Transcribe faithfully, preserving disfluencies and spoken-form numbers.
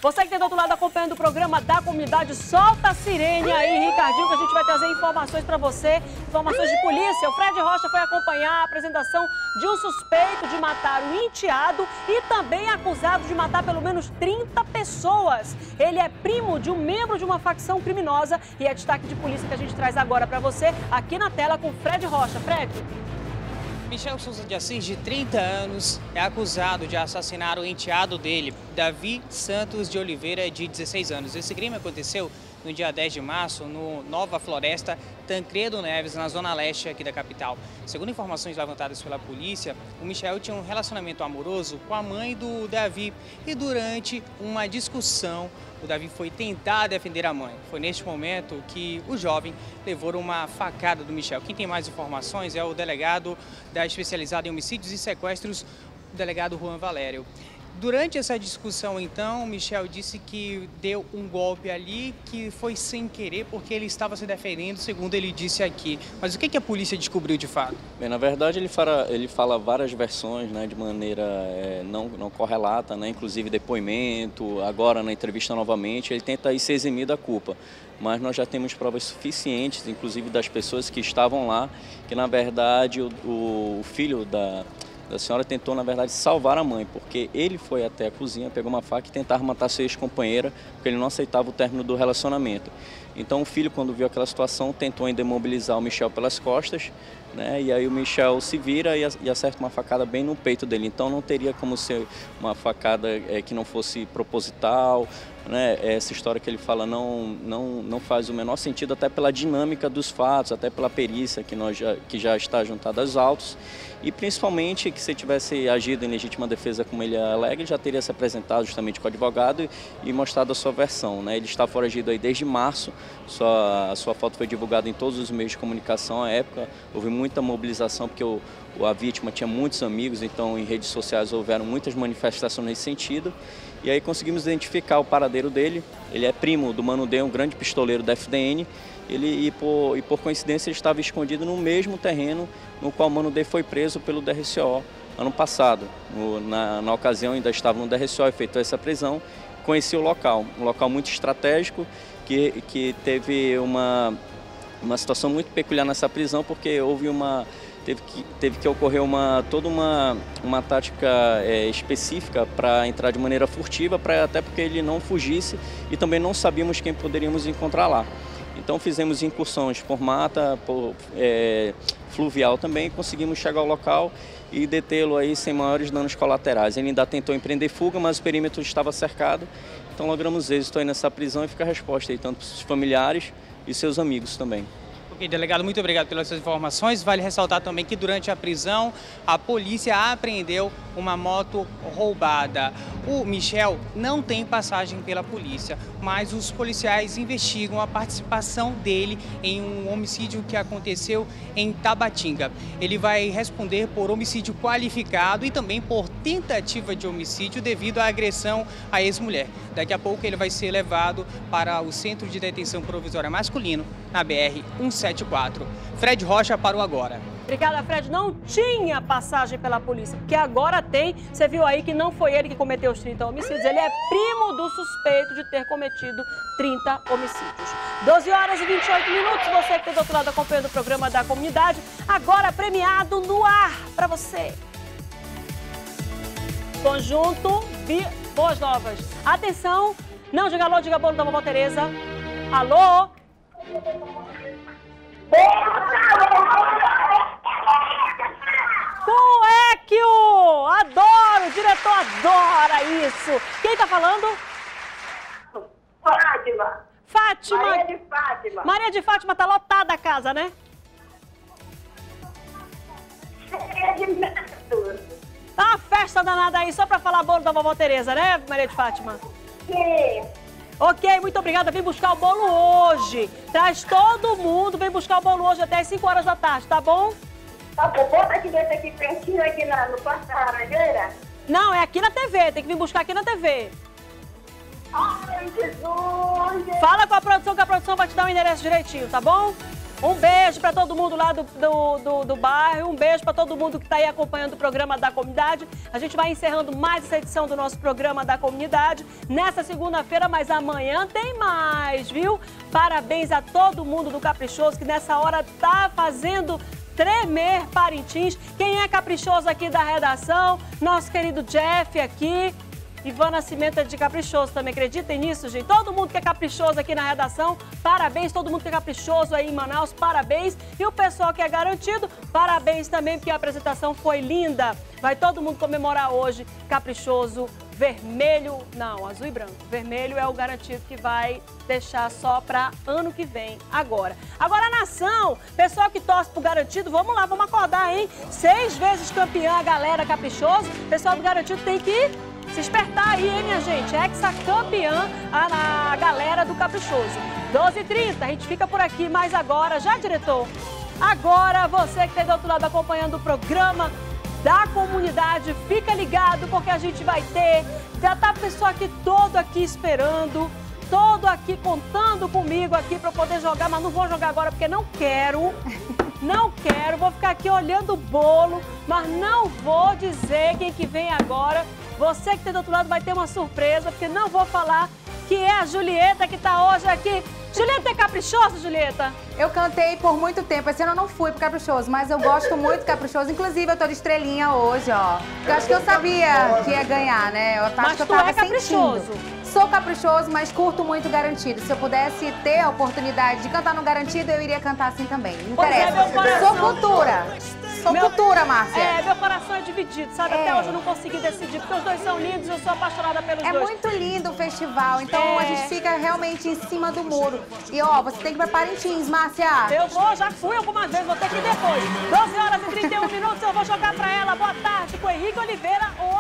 Você que tem do outro lado acompanhando o programa da comunidade, solta a sirene aí, Ricardinho, que a gente vai trazer informações para você, informações de polícia. O Fred Rocha foi acompanhar a apresentação de um suspeito de matar um enteado e também acusado de matar pelo menos trinta pessoas. Ele é primo de um membro de uma facção criminosa e é destaque de polícia que a gente traz agora para você aqui na tela com o Fred Rocha. Fred. Michel Souza de Assis, de trinta anos, é acusado de assassinar o enteado dele, Davi Santos de Oliveira, de dezesseis anos. Esse crime aconteceu no dia dez de março, no Nova Floresta, Tancredo Neves, na zona leste aqui da capital. Segundo informações levantadas pela polícia, o Michel tinha um relacionamento amoroso com a mãe do Davi e durante uma discussão, o Davi foi tentar defender a mãe. Foi neste momento que o jovem levou uma facada do Michel. Quem tem mais informações é o delegado da especializada em homicídios e sequestros, o delegado Juan Valério. Durante essa discussão, então, o Michel disse que deu um golpe ali que foi sem querer porque ele estava se defendendo, segundo ele disse aqui. Mas o que, que a polícia descobriu de fato? Bem, na verdade, ele fala, ele fala várias versões, né, de maneira é, não, não correlata, né, inclusive depoimento, agora na entrevista novamente, ele tenta aí se eximir da culpa. Mas nós já temos provas suficientes, inclusive das pessoas que estavam lá, que na verdade o, o filho da... A senhora tentou, na verdade, salvar a mãe, porque ele foi até a cozinha, pegou uma faca e tentava matar sua ex-companheira, porque ele não aceitava o término do relacionamento. Então o filho, quando viu aquela situação, tentou ainda imobilizar o Michel pelas costas, né? E aí o Michel se vira e acerta uma facada bem no peito dele. Então não teria como ser uma facada é, que não fosse proposital, né? Essa história que ele fala não, não, não faz o menor sentido, até pela dinâmica dos fatos, até pela perícia que, nós já, que já está juntada aos autos. E principalmente que se tivesse agido em legítima defesa como ele alega, ele já teria se apresentado justamente com o advogado e mostrado a sua versão, né? Ele está foragido aí desde março, sua, a sua foto foi divulgada em todos os meios de comunicação à época, houve muita mobilização porque o, a vítima tinha muitos amigos, então em redes sociais houveram muitas manifestações nesse sentido. E aí conseguimos identificar o paradeiro dele, ele é primo do Mano D, um grande pistoleiro da F D N, ele, e, por, e por coincidência ele estava escondido no mesmo terreno no qual o Mano D foi preso pelo D R C O ano passado. No, na, na ocasião ainda estava no D R C O, efetuou essa prisão, conheci o local, um local muito estratégico que, que teve uma, uma situação muito peculiar nessa prisão, porque houve uma... Teve que, teve que ocorrer uma, toda uma, uma tática é, específica para entrar de maneira furtiva, pra, até porque ele não fugisse e também não sabíamos quem poderíamos encontrar lá. Então fizemos incursões por mata, por é, fluvial também, conseguimos chegar ao local e detê-lo aí sem maiores danos colaterais. Ele ainda tentou empreender fuga, mas o perímetro estava cercado, então logramos êxito aí nessa prisão e fica a resposta aí tanto para os familiares e seus amigos também. Ok, delegado, muito obrigado pelas suas informações. Vale ressaltar também que durante a prisão, a polícia apreendeu uma moto roubada. O Michel não tem passagem pela polícia, mas os policiais investigam a participação dele em um homicídio que aconteceu em Tabatinga. Ele vai responder por homicídio qualificado e também por tentativa de homicídio devido à agressão à ex-mulher. Daqui a pouco ele vai ser levado para o Centro de Detenção Provisória Masculino, na B R cento e setenta e quatro. Fred Rocha para o Agora. Obrigada, Fred. Não tinha passagem pela polícia, porque agora tem. Você viu aí que não foi ele que cometeu os trinta homicídios, ele é primo do suspeito de ter cometido trinta homicídios. doze horas e vinte e oito minutos, você que está do outro lado acompanhando o programa da comunidade, agora premiado no ar para você. Conjunto Vi... Boas Novas. Atenção, não diga alô, diga bolo da vovó Tereza. Alô? Coéquio! Adoro! O diretor adora isso! Quem tá falando? Fátima! Fátima! Maria de Fátima! Maria de Fátima, tá lotada a casa, né? Cheia de netos! Tá uma festa danada aí, só pra falar bolo da vovó Tereza, né, Maria de Fátima? Sim! Ok, muito obrigada. Vem buscar o bolo hoje. Traz todo mundo, vem buscar o bolo hoje até as cinco horas da tarde, tá bom? Tá bom, bota aqui dentro, aqui pertinho, aqui na, no Parque da Laranjeira. Não, é aqui na T V, tem que vir buscar aqui na T V. Ai, Jesus! Fala com a produção, que a produção vai te dar o endereço direitinho, tá bom? Um beijo para todo mundo lá do, do, do, do bairro, um beijo para todo mundo que está aí acompanhando o programa da comunidade. A gente vai encerrando mais essa edição do nosso programa da comunidade nessa segunda-feira, mas amanhã tem mais, viu? Parabéns a todo mundo do Caprichoso que nessa hora tá fazendo tremer Parintins. Quem é caprichoso aqui da redação? Nosso querido Jeff aqui. Ivan Nascimento é de Caprichoso também, acreditem nisso, gente? Todo mundo que é caprichoso aqui na redação, parabéns. Todo mundo que é caprichoso aí em Manaus, parabéns. E o pessoal que é garantido, parabéns também, porque a apresentação foi linda. Vai todo mundo comemorar hoje, caprichoso, vermelho, não, azul e branco. Vermelho é o garantido que vai deixar só para ano que vem, agora. Agora, nação, pessoal que torce pro garantido, vamos lá, vamos acordar, hein? Seis vezes campeã a galera caprichoso, pessoal do garantido tem que se despertar aí, hein, minha gente? Ex-campeã a, a galera do Caprichoso. doze e trinta, a gente fica por aqui, mas agora, já, diretor? Agora, você que está do outro lado acompanhando o programa da comunidade, fica ligado, porque a gente vai ter, já tá o pessoal aqui todo aqui esperando, todo aqui contando comigo aqui para poder jogar, mas não vou jogar agora porque não quero, não quero, vou ficar aqui olhando o bolo, mas não vou dizer quem que vem agora. Você que está do outro lado vai ter uma surpresa, porque não vou falar que é a Julieta que está hoje aqui. Julieta é caprichosa, Julieta? Eu cantei por muito tempo, esse ano eu não fui pro Caprichoso, mas eu gosto muito do Caprichoso. Inclusive, eu tô de estrelinha hoje, ó. Eu acho que eu sabia que ia ganhar, né? Eu acho mas que eu tu tava é caprichoso. sentindo. Sou caprichoso, mas curto muito Garantido. Se eu pudesse ter a oportunidade de cantar no Garantido, eu iria cantar assim também. Não Pois é, interessa. meu coração. Sou cultura. Sou Meu- cultura, Márcia. É, meu coração é dividido, sabe? É. Até hoje eu não consegui decidir, porque os dois são lindos, eu sou apaixonada pelos É dois. muito lindo o festival, então É. a gente fica realmente em cima do muro. E ó, você tem que ir pra Parintins, Márcia. Eu vou, já fui algumas vezes, vou ter que ir depois. doze horas e trinta e um minutos, eu vou jogar pra ela. Boa tarde com Henrique Oliveira.